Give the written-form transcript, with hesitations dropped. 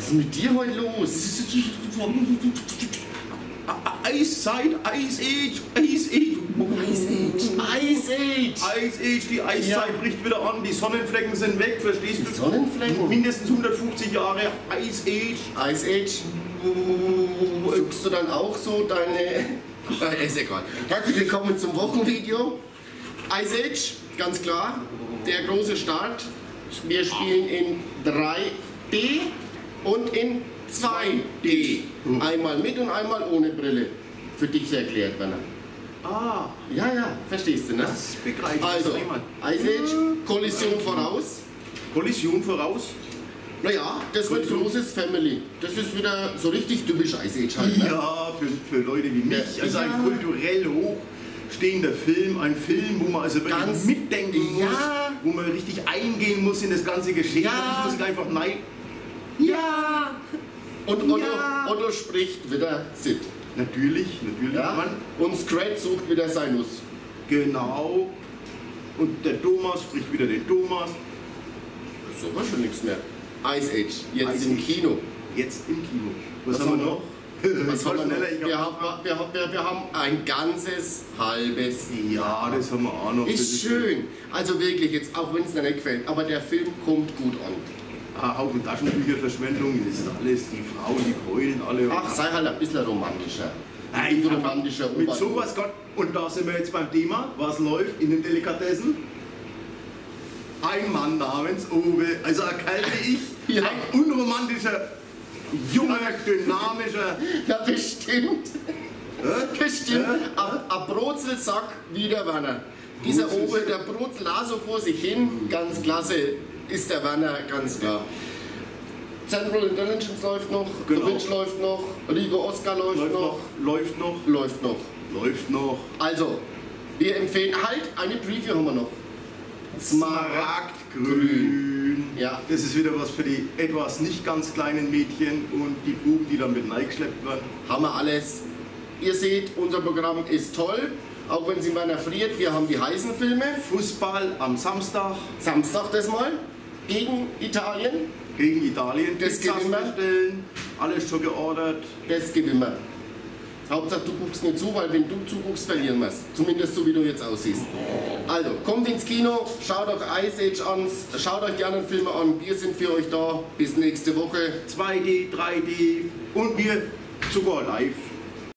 Was ist mit dir heute los? Ice Age. Ice Age. Die Eiszeit bricht wieder an, die Sonnenflecken sind weg, verstehst du? Sonnenflecken? Mindestens 150 Jahre Ice Age. Ice Age. Suchst du dann auch so deine... Ist egal. Herzlich willkommen zum Wochenvideo. Ice Age, ganz klar, der große Start. Wir spielen in 3D und in 2D. Einmal mit und einmal ohne Brille. Für dich erklärt, Werner. Ah, Ja, verstehst du, ne? das begreife ich. Also, Ice Age, Kollision voraus. Kollision voraus. Naja, das wird großes Family. Das ist wieder so richtig typisch Ice Age halt. Ne? Ja, für Leute wie mich. Ja. Also ein kulturell hochstehender Film. Ein Film, wo man also wirklich Ganz- mitdenken muss. Ja. Wo man richtig eingehen muss in das ganze Geschehen. Ja. Und nicht einfach nein. Ja! Und Otto, Ja. Otto spricht wieder Sid. Natürlich, Ja? Mann. Und Scrat sucht wieder sein Nuss. Genau. Und der Thomas spricht wieder den Thomas. So war schon nichts mehr. Ice Age, jetzt Ice im Age. Kino. Jetzt im Kino. Was haben wir noch? Was haben wir noch? Wir haben ein ganzes halbes Ja, das haben wir auch noch. Das Ist schön. Also wirklich jetzt, auch wenn es dir nicht gefällt, aber der Film kommt gut an. Haufen Taschenbücherverschwendung, das ist alles, die Frauen, die heulen alle. Ach, sei halt ein bisschen romantischer. Nein, romantischer mit Opa. sowas Gott. Und da sind wir jetzt beim Thema, was läuft in den Delikatessen? Ein Mann namens Uwe, also ein Kerl wie ich, Ja. ein unromantischer, junger, dynamischer. Ja, bestimmt. Bestimmt. Ein Brotzelsack wie der Werner. Dieser Uwe, der Brotzel da so vor sich hin, ganz klasse, ist der Werner, ganz klar. Central Intelligence läuft noch, Genau. The Witch läuft noch, Rigo Oscar läuft noch, läuft noch. Also, wir empfehlen halt, eine Preview haben wir noch. Smaragdgrün. Ja. Das ist wieder was für die etwas nicht ganz kleinen Mädchen und die Buben, die dann mit reingeschleppt werden. Haben wir alles. Ihr seht, unser Programm ist toll, auch wenn sie Werner friert, wir haben die heißen Filme. Fußball am Samstag Samstag das mal, gegen Italien, gegen Italien. Das Pizzas gewinnen wir. bestellen, alles schon geordert. das gewinnen wir. Hauptsache du guckst nicht zu, weil wenn du zuguckst, verlieren wir es. Zumindest so wie du jetzt aussiehst. Also, kommt ins Kino, schaut euch Ice Age an, schaut euch die anderen Filme an. Wir sind für euch da. Bis nächste Woche. 2D, 3D und wir sogar live.